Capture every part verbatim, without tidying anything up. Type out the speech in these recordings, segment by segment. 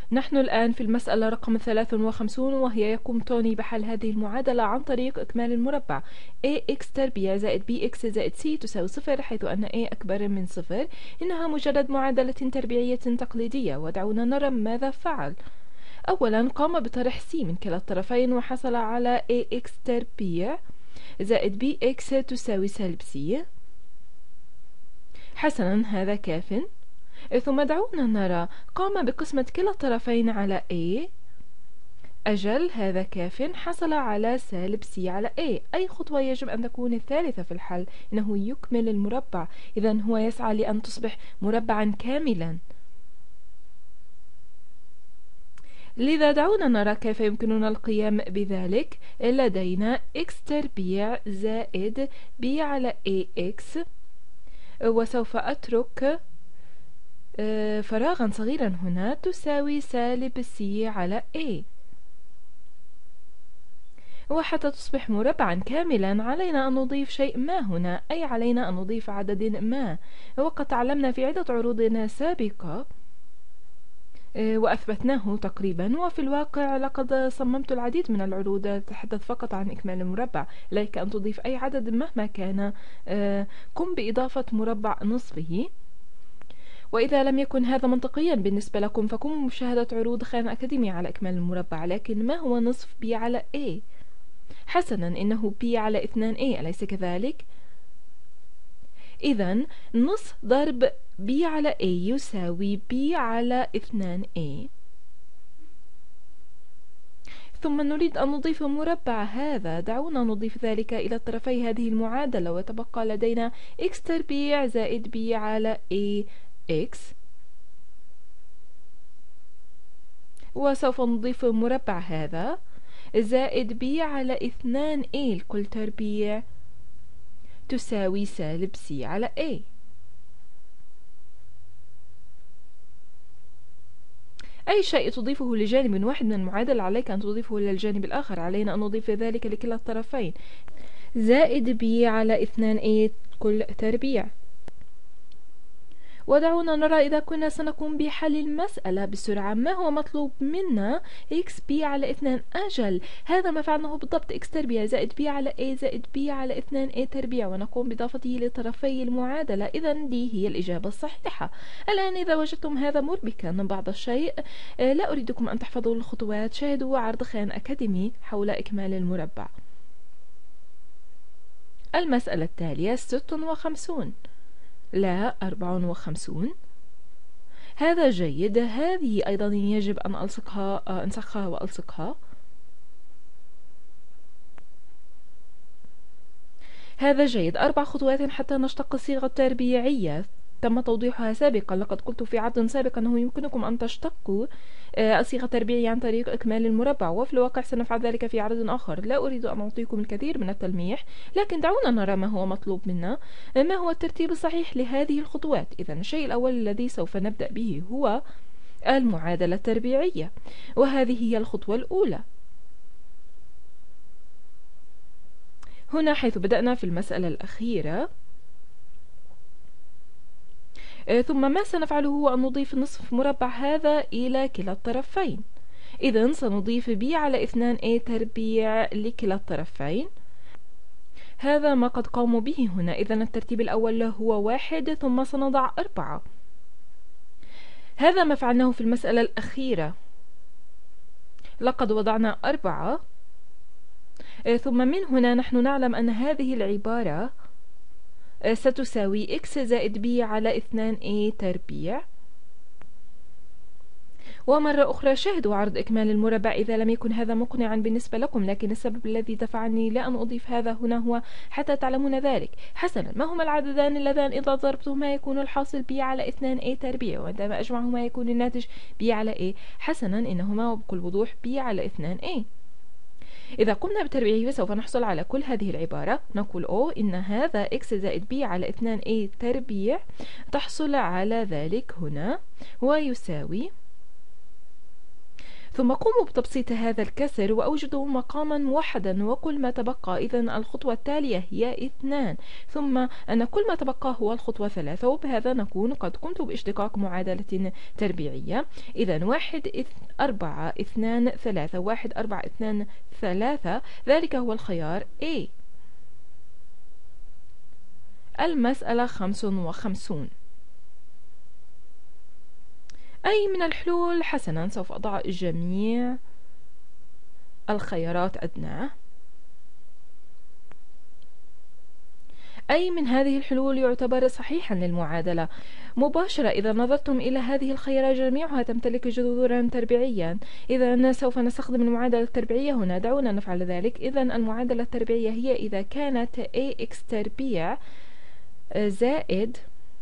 نحن الآن في المسألة رقم ثلاثة وخمسين، وهي يقوم توني بحل هذه المعادلة عن طريق إكمال المربع. ax تربيع زائد bx زائد c تساوي صفر، حيث أن a أكبر من صفر. إنها مجرد معادلة تربيعية تقليدية، ودعونا نرى ماذا فعل. أولا قام بطرح c من كلا الطرفين وحصل على ax تربيع زائد bx تساوي سالب c. حسنا، هذا كاف. ثم دعونا نرى قام بقسمة كلا الطرفين على A. أجل، هذا كاف. حصل على سالب C على A. أي خطوة يجب أن تكون الثالثة في الحل؟ إنه يكمل المربع، إذن هو يسعى لأن تصبح مربعا كاملا. لذا دعونا نرى كيف يمكننا القيام بذلك. لدينا x تربيع زائد b على ax، وسوف أترك فراغا صغيرا هنا، تساوي سالب c على a. وحتى تصبح مربعا كاملا علينا أن نضيف شيء ما هنا، أي علينا أن نضيف عدد ما. وقد تعلمنا في عدة عروضنا سابقة وأثبتناه تقريبا، وفي الواقع لقد صممت العديد من العروض تتحدث فقط عن إكمال المربع. عليك أن تضيف أي عدد مهما كان. قم بإضافة مربع نصفه. وإذا لم يكن هذا منطقيا بالنسبة لكم، فقوموا بمشاهدة عروض خان أكاديمية على إكمال المربع. لكن ما هو نصف b على a؟ حسنا، إنه b على اثنان a، أليس كذلك؟ إذن نصف ضرب b على a يساوي b على اثنان a. ثم نريد أن نضيف مربع هذا. دعونا نضيف ذلك إلى طرفي هذه المعادلة، وتبقى لدينا x تربيع زائد b على a x. وسوف نضيف مربع هذا زائد b على اثنان a الكل تربيع تساوي سالب c على a. أي شيء تضيفه لجانب واحد من المعادلة عليك أن تضيفه للجانب الآخر. علينا أن نضيف ذلك لكلا الطرفين. زائد b على اثنان a كل تربيع. ودعونا نرى إذا كنا سنقوم بحل المسألة بسرعة. ما هو مطلوب منا؟ xb على اثنان. أجل، هذا ما فعلناه بالضبط. x تربيع زائد b على a زائد b على اثنان a تربيع، ونقوم بإضافته لطرفي المعادلة. إذن دي هي الإجابة الصحيحة. الآن إذا وجدتم هذا مربكا بعض الشيء، لا أريدكم أن تحفظوا الخطوات. شاهدوا عرض خان أكاديمي حول إكمال المربع. المسألة التالية ستة وخمسون، لا أربعة وخمسون. هذا جيد. هذه أيضا يجب أن ألصقها، أنسخها وألصقها. هذا جيد. أربع خطوات حتى نشتق الصيغة التربيعية. تم توضيحها سابقا. لقد قلت في عرض سابق أنه يمكنكم أن تشتقوا الصيغة التربيعية عن طريق إكمال المربع، وفي الواقع سنفعل ذلك في عرض آخر. لا أريد أن أعطيكم الكثير من التلميح، لكن دعونا نرى ما هو مطلوب منا. ما هو الترتيب الصحيح لهذه الخطوات؟ إذن الشيء الأول الذي سوف نبدأ به هو المعادلة التربيعية، وهذه هي الخطوة الأولى. هنا حيث بدأنا في المسألة الأخيرة، ثم ما سنفعله هو أن نضيف نصف مربع هذا إلى كلا الطرفين. إذن سنضيف b على اثنان a تربيع لكلا الطرفين. هذا ما قد قاموا به هنا. إذن الترتيب الأول هو واحد، ثم سنضع أربعة. هذا ما فعلناه في المسألة الأخيرة. لقد وضعنا أربعة، ثم من هنا نحن نعلم أن هذه العبارة ستساوي x زائد b على اثنان a تربيع. ومرة أخرى شاهدوا عرض إكمال المربع إذا لم يكن هذا مقنعا بالنسبة لكم، لكن السبب الذي دفعني لأن أضيف هذا هنا هو حتى تعلمون ذلك. حسنا، ما هما العددان اللذان إذا ضربتهما يكون الحاصل b على اثنان a تربيع، وعندما أجمعهما يكون الناتج b على a. حسنا، إنهما وبكل وضوح b على اثنان a. إذا قمنا بتربيعه سوف نحصل على كل هذه العبارة. نقول أو إن هذا x زائد b على اثنان a تربيع تحصل على ذلك هنا، ويساوي، ثم قوموا بتبسيط هذا الكسر وأوجدوا مقاما موحدا وكل ما تبقى. إذن الخطوة التالية هي اثنان، ثم أن كل ما تبقى هو الخطوة ثلاثة، وبهذا نكون قد قمت باشتقاق معادلة تربيعية. إذن واحد إث... أربعة اثنان ثلاثة، واحد أربعة اثنان ثلاثة، ذلك هو الخيار A. المسألة خمس وخمسون. أي من الحلول؟ حسنا، سوف أضع جميع الخيارات أدناه. أي من هذه الحلول يعتبر صحيحا للمعادلة؟ مباشرة إذا نظرتم إلى هذه الخيارات جميعها تمتلك جذورا تربيعيا، إذا سوف نستخدم المعادلة التربيعية هنا. دعونا نفعل ذلك. إذا المعادلة التربيعية هي إذا كانت ax تربيع زائد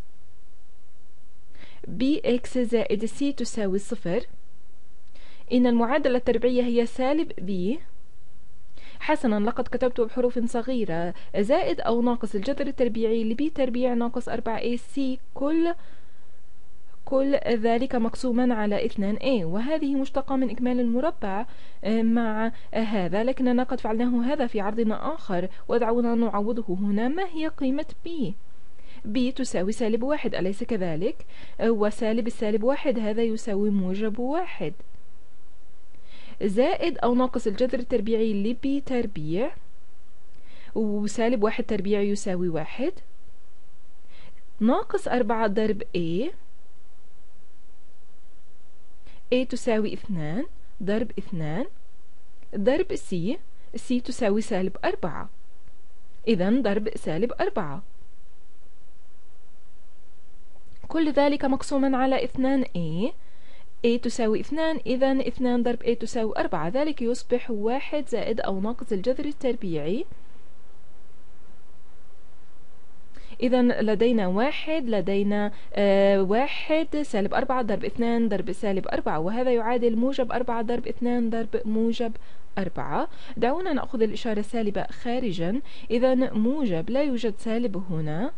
bx زائد c تساوي صفر، إن المعادلة التربيعية هي سالب b. حسنا، لقد كتبت بحروف صغيرة زائد أو ناقص الجذر التربيعي لب تربيع ناقص أربعة اي سي كل كل ذلك مقسوما على اثنان اي، وهذه مشتقة من إكمال المربع مع هذا، لكننا قد فعلناه هذا في عرضنا آخر، ودعونا نعوضه هنا. ما هي قيمة b؟ b تساوي سالب واحد، أليس كذلك؟ وسالب السالب واحد هذا يساوي موجب واحد، زائد أو ناقص الجذر التربيعي لب تربيع، وسالب واحد تربيع يساوي واحد، ناقص أربعة ضرب a، a تساوي اثنان ضرب اثنان ضرب c، c تساوي سالب أربعة، إذن ضرب سالب أربعة، كل ذلك مقسوما على اثنان a، a تساوي اثنان، إذن اثنان ضرب a تساوي أربعة، ذلك يصبح واحد زائد أو ناقص الجذر التربيعي. إذن لدينا واحد، لدينا آه واحد سالب أربعة ضرب اثنان ضرب سالب أربعة، وهذا يعادل موجب أربعة ضرب اثنان ضرب موجب أربعة. دعونا نأخذ الإشارة السالبة خارجا، إذن موجب لا يوجد سالب هنا،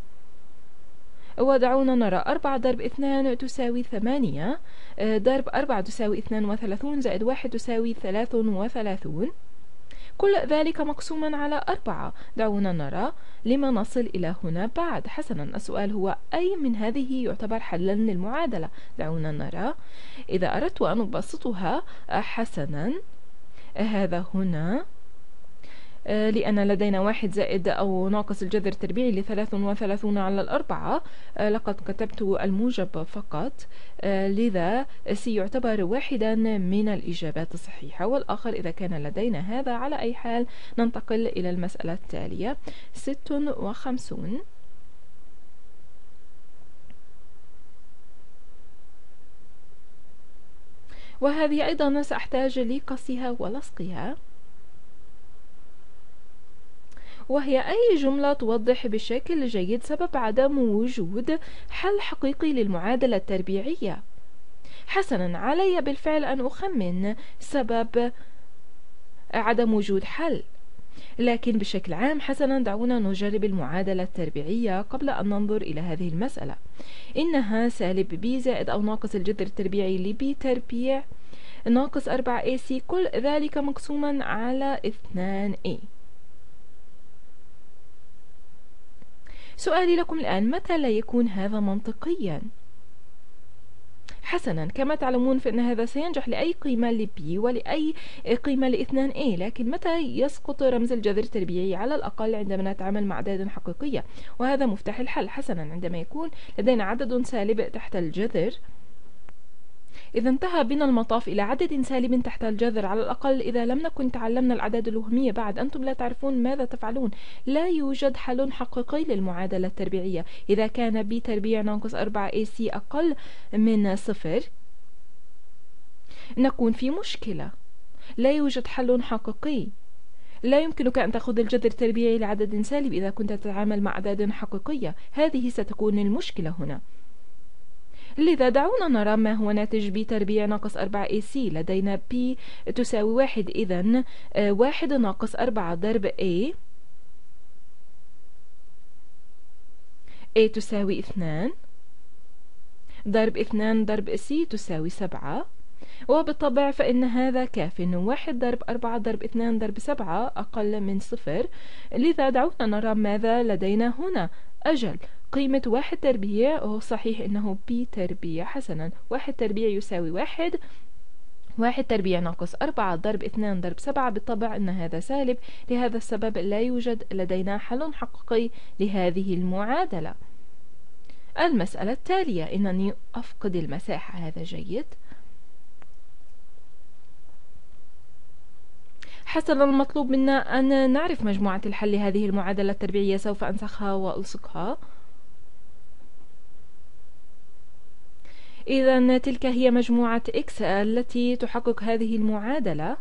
ودعونا نرى أربعة ضرب اثنان تساوي ثمانية، ضرب أربعة تساوي اثنان وثلاثون، زائد واحد تساوي ثلاث وثلاثون، كل ذلك مقسوما على أربعة. دعونا نرى لما نصل إلى هنا بعد. حسنا، السؤال هو أي من هذه يعتبر حلا للمعادلة؟ دعونا نرى. إذا أردت أن أبسطها، حسنا هذا هنا لأن لدينا واحد زائد أو ناقص الجذر التربيعي لثلاث وثلاثون على الأربعة، لقد كتبت الموجب فقط، لذا سي يعتبر واحدا من الإجابات الصحيحة، والآخر إذا كان لدينا هذا. على أي حال ننتقل إلى المسألة التالية، ست وخمسون. وهذه أيضا سأحتاج لقصها ولصقها، وهي أي جملة توضح بشكل جيد سبب عدم وجود حل حقيقي للمعادلة التربيعية. حسنا، علي بالفعل أن أخمن سبب عدم وجود حل، لكن بشكل عام حسنا دعونا نجرب المعادلة التربيعية قبل أن ننظر إلى هذه المسألة. إنها سالب b زائد أو ناقص الجذر التربيعي لb تربيع ناقص أربعة اي سي، كل ذلك مقسوما على اثنان a. سؤالي لكم الآن، متى لا يكون هذا منطقيا؟ حسنا، كما تعلمون فإن هذا سينجح لأي قيمة ل b ولأي قيمة ل اثنان a، لكن متى يسقط رمز الجذر التربيعي؟ على الأقل عندما نتعامل مع أعداد حقيقية، وهذا مفتاح الحل. حسنا، عندما يكون لدينا عدد سالب تحت الجذر، إذا انتهى بنا المطاف إلى عدد سالب تحت الجذر، على الأقل إذا لم نكن تعلمنا الأعداد الوهمية بعد. أنتم لا تعرفون ماذا تفعلون. لا يوجد حل حقيقي للمعادلة التربيعية. إذا كان b تربيع ناقص أربعة اي سي أقل من صفر نكون في مشكلة. لا يوجد حل حقيقي. لا يمكنك أن تأخذ الجذر التربيعي لعدد سالب إذا كنت تتعامل مع أعداد حقيقية. هذه ستكون المشكلة هنا. لذا دعونا نرى ما هو ناتج b تربيع ناقص أربعة اي سي. لدينا b تساوي واحد، إذن واحد ناقص أربعة ضرب a، a تساوي اثنان ضرب اثنان ضرب c تساوي سبعة، وبالطبع فإن هذا كاف. واحد ضرب أربعة ضرب اثنان ضرب سبعة أقل من صفر، لذا دعونا نرى ماذا لدينا هنا. أجل، قيمة واحد تربيع، وهو صحيح إنه بي تربيع. حسنا، واحد تربيع يساوي واحد. واحد تربيع ناقص أربعة ضرب اثنان ضرب سبعة، بالطبع أن هذا سالب. لهذا السبب لا يوجد لدينا حل حقيقي لهذه المعادلة. المسألة التالية، إنني أفقد المساحة، هذا جيد. حسنا، المطلوب منا أن نعرف مجموعة الحل لهذه المعادلة التربيعية. سوف أنسخها وألصقها. إذا تلك هي مجموعة إكس التي تحقق هذه المعادلة.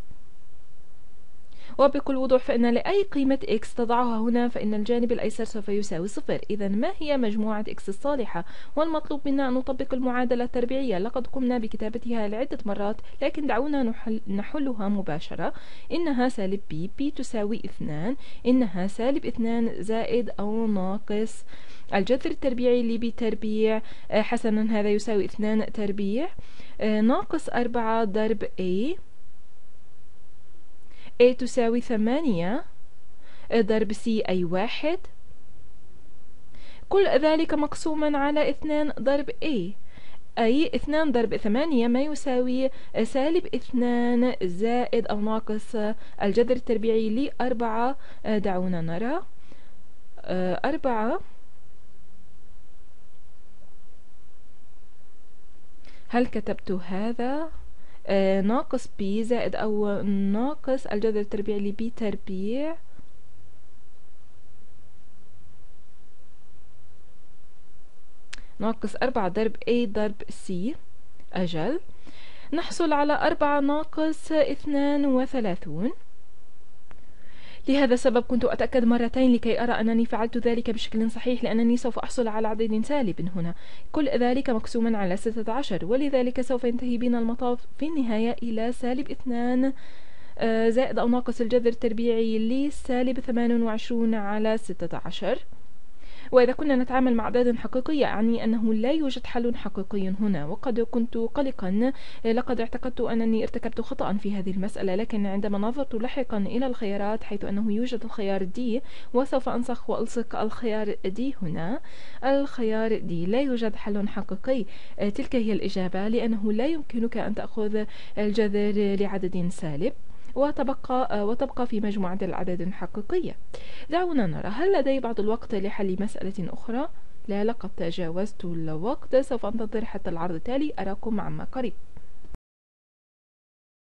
وبكل وضوح فإن لأي قيمة إكس تضعها هنا فإن الجانب الأيسر سوف يساوي صفر. إذا ما هي مجموعة إكس الصالحة؟ والمطلوب منا أن نطبق المعادلة التربيعية. لقد قمنا بكتابتها لعدة مرات، لكن دعونا نحل نحلها مباشرة. إنها سالب بي، بي تساوي اثنان. إنها سالب اثنان زائد أو ناقص الجذر التربيعي لبي تربيع. حسنا، هذا يساوي اثنان تربيع ناقص أربعة ضرب A. A تساوي ثمانية ضرب C أي واحد، كل ذلك مقسوما على اثنان ضرب A، أي اثنان ضرب ثمانية ما يساوي سالب اثنان زائد أو ناقص الجذر التربيعي لأربعة. دعونا نرى. أربعة، هل كتبت هذا؟ آه ناقص بي زائد أو ناقص الجذر التربيعي لبي تربيع ناقص أربعة ضرب A ضرب C. أجل، نحصل على أربعة ناقص اثنان وثلاثون. لهذا السبب كنت أتأكد مرتين لكي أرى أنني فعلت ذلك بشكل صحيح، لأنني سوف أحصل على عدد سالب هنا، كل ذلك مقسوما على ستة عشر، ولذلك سوف ينتهي بنا المطاف في النهاية إلى سالب اثنان زائد أو ناقص الجذر التربيعي لسالب ثمانية وعشرين على ستة عشر. وإذا كنا نتعامل مع أعداد حقيقية يعني أنه لا يوجد حل حقيقي هنا. وقد كنت قلقا، لقد اعتقدت أنني ارتكبت خطأ في هذه المسألة، لكن عندما نظرت لاحقا إلى الخيارات حيث أنه يوجد الخيار دي، وسوف أنسخ وألصق الخيار دي هنا، الخيار دي لا يوجد حل حقيقي. تلك هي الإجابة، لأنه لا يمكنك أن تأخذ الجذر لعدد سالب وتبقى وتبقى في مجموعة الأعداد الحقيقية. دعونا نرى، هل لدي بعض الوقت لحل مسألة أخرى؟ لا، لقد تجاوزت الوقت. سوف أنتظر حتى العرض التالي. أراكم عما قريب.